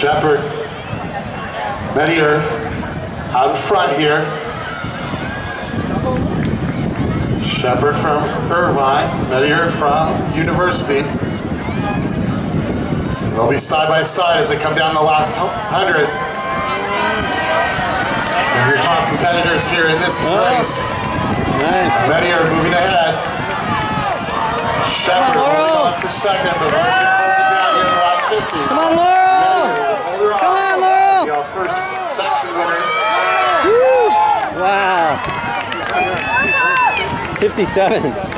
Shepard, Medier out in front here. Shepard from Irvine, Medier from University. They'll be side by side as they come down the last 100. One of your top competitors here in this race. Nice. Medier moving ahead. Shepard holding on for second, but we're going to close it down here in the last 50. Come on, Laurel! Come on, Laurel! Our first section winner. Woo! Wow. 57.